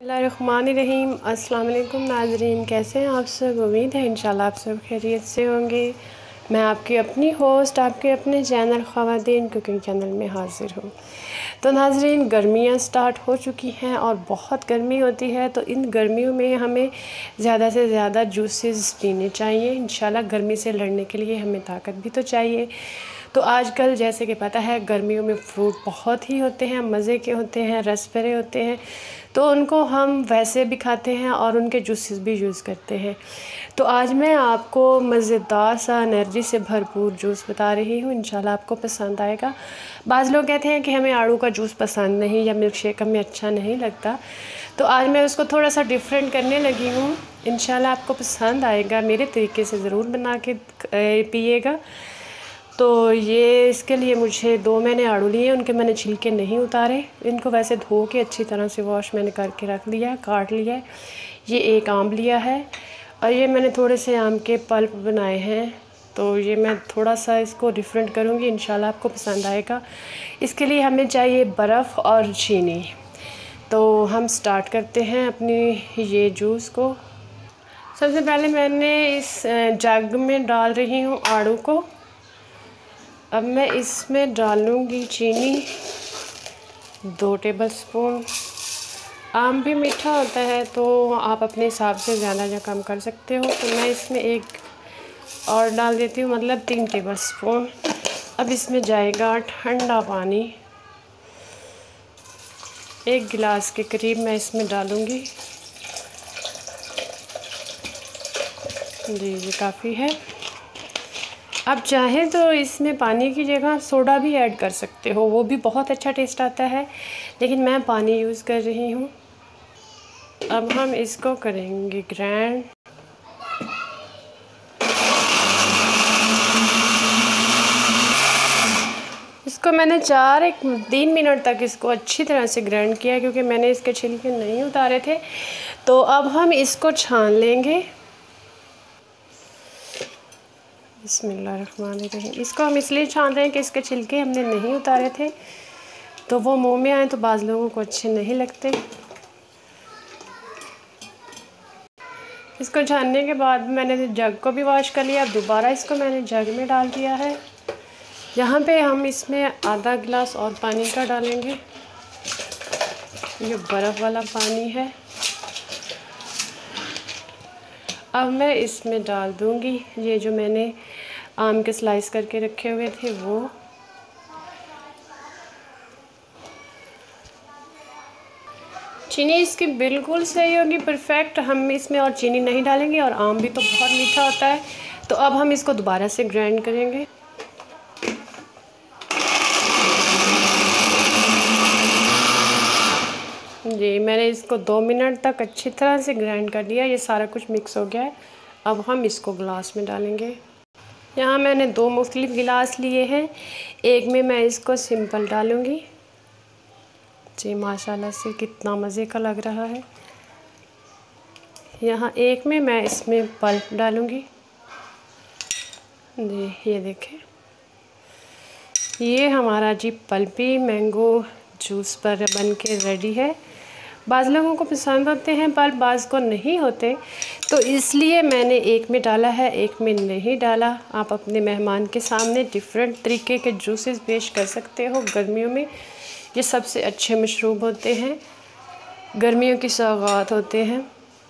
बिस्मिल्लाहिर्रहमानिर्रहीम। अस्सलाम वालेकुम नाज़रीन, कैसे हैं आप सब? उम्मीद है इंशाल्लाह आप सब खैरियत से होंगे। मैं आपकी अपनी होस्ट आपके अपने चैनल ख़वातीन कुकिंग चैनल में हाज़िर हूँ। तो नाज़रीन, गर्मियाँ स्टार्ट हो चुकी हैं और बहुत गर्मी होती है, तो इन गर्मियों में हमें ज़्यादा से ज़्यादा जूसेस पीने चाहिए। इंशाल्लाह गर्मी से लड़ने के लिए हमें ताकत भी तो चाहिए। तो आजकल जैसे कि पता है गर्मियों में फ्रूट बहुत ही होते हैं, मज़े के होते हैं, रस भरे होते हैं, तो उनको हम वैसे भी खाते हैं और उनके जूसेस भी यूज़ करते हैं। तो आज मैं आपको मज़ेदार सा एनर्जी से भरपूर जूस बता रही हूँ, इंशाल्लाह आपको पसंद आएगा। बाज़ लोग कहते हैं कि हमें आड़ू का जूस पसंद नहीं या मिल्क शेक हमें अच्छा नहीं लगता, तो आज मैं उसको थोड़ा सा डिफरेंट करने लगी हूँ। इंशाल्लाह आपको पसंद आएगा, मेरे तरीके से ज़रूर बना के पिएगा। तो ये इसके लिए मुझे 2 मैंने आड़ू लिए, उनके मैंने छिलके नहीं उतारे, इनको वैसे धो के अच्छी तरह से वॉश मैंने करके रख लिया, काट लिया है। ये 1 आम लिया है और ये मैंने थोड़े से आम के पल्प बनाए हैं, तो ये मैं थोड़ा सा इसको डिफरेंट करूँगी, इंशाल्लाह आपको पसंद आएगा। इसके लिए हमें चाहिए बर्फ़ और चीनी। तो हम स्टार्ट करते हैं अपनी ये जूस को। सबसे पहले मैंने इस जग में डाल रही हूँ आड़ू को। अब मैं इसमें डालूँगी चीनी 2 टेबलस्पून। आम भी मीठा होता है तो आप अपने हिसाब से ज़्यादा या कम कर सकते हो, तो मैं इसमें 1 और डाल देती हूँ, मतलब 3 टेबलस्पून। अब इसमें जाएगा ठंडा पानी, 1 गिलास के करीब मैं इसमें डालूँगी। जी ये काफ़ी है। आप चाहें तो इसमें पानी की जगह सोडा भी ऐड कर सकते हो, वो भी बहुत अच्छा टेस्ट आता है, लेकिन मैं पानी यूज़ कर रही हूँ। अब हम इसको करेंगे ग्राइंड। इसको मैंने 3 मिनट तक इसको अच्छी तरह से ग्राइंड किया, क्योंकि मैंने इसके छिलके नहीं उतारे थे। तो अब हम इसको छान लेंगे। बिस्मिल्लाहिर्रहमानिर्रहीम। इसको हम इसलिए छान रहे हैं कि इसके छिलके हमने नहीं उतारे थे, तो वो मुंह में आए तो बाज़ लोगों को अच्छे नहीं लगते। इसको छानने के बाद मैंने जग को भी वॉश कर लिया। अब दोबारा इसको मैंने जग में डाल दिया है। यहाँ पे हम इसमें आधा गिलास और पानी का डालेंगे, ये बर्फ़ वाला पानी है। अब मैं इसमें डाल दूँगी ये जो मैंने आम के स्लाइस करके रखे हुए थे वो। चीनी इसकी बिल्कुल सही होगी, परफेक्ट। हम इसमें और चीनी नहीं डालेंगे और आम भी तो बहुत मीठा होता है। तो अब हम इसको दोबारा से ग्राइंड करेंगे। जी मैंने इसको 2 मिनट तक अच्छी तरह से ग्राइंड कर लिया, ये सारा कुछ मिक्स हो गया है। अब हम इसको ग्लास में डालेंगे। यहाँ मैंने 2 मुख्तलिफ गिलास लिए हैं, एक में मैं इसको सिंपल डालूँगी। जी माशाल्लाह से कितना मज़े का लग रहा है। यहाँ एक में मैं इसमें पल्प डालूँगी। जी ये देखें, ये हमारा जी पल्पी मैंगो जूस पर बन के रेडी है। बाज़ लोगों को पसंद होते हैं पल्प, बाज़ को नहीं होते, तो इसलिए मैंने एक में डाला है, एक में नहीं डाला। आप अपने मेहमान के सामने डिफरेंट तरीके के जूसेस पेश कर सकते हो। गर्मियों में ये सबसे अच्छे मशरूब होते हैं, गर्मियों की सौगात होते हैं।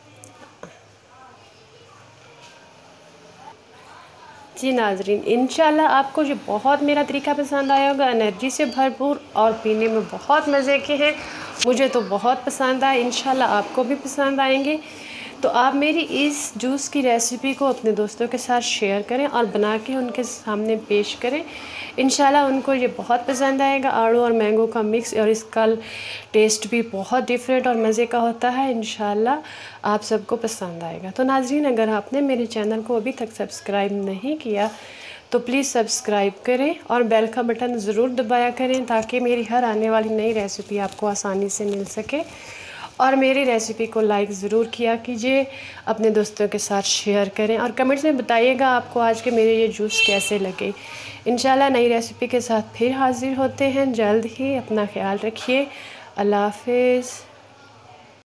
जी नाज़रीन, इंशाल्लाह आपको ये बहुत मेरा तरीका पसंद आया होगा, एनर्जी से भरपूर और पीने में बहुत मज़े के हैं। मुझे तो बहुत पसंद आए, इंशाल्लाह आपको भी पसंद आएंगे। तो आप मेरी इस जूस की रेसिपी को अपने दोस्तों के साथ शेयर करें और बना के उनके सामने पेश करें। इंशाल्लाह उनको ये बहुत पसंद आएगा। आड़ू और मैंगो का मिक्स, और इसका टेस्ट भी बहुत डिफरेंट और मज़े का होता है। इंशाल्लाह आप सबको पसंद आएगा। तो नाज़रीन, अगर आपने मेरे चैनल को अभी तक सब्सक्राइब नहीं किया तो प्लीज़ सब्सक्राइब करें और बेल का बटन ज़रूर दबाया करें, ताकि मेरी हर आने वाली नई रेसिपी आपको आसानी से मिल सके। और मेरी रेसिपी को लाइक ज़रूर किया कीजिए, अपने दोस्तों के साथ शेयर करें और कमेंट्स में बताइएगा आपको आज के मेरे ये जूस कैसे लगे। इंशाल्लाह नई रेसिपी के साथ फिर हाज़िर होते हैं जल्द ही। अपना ख्याल रखिए। अल्लाह हाफ़िज़।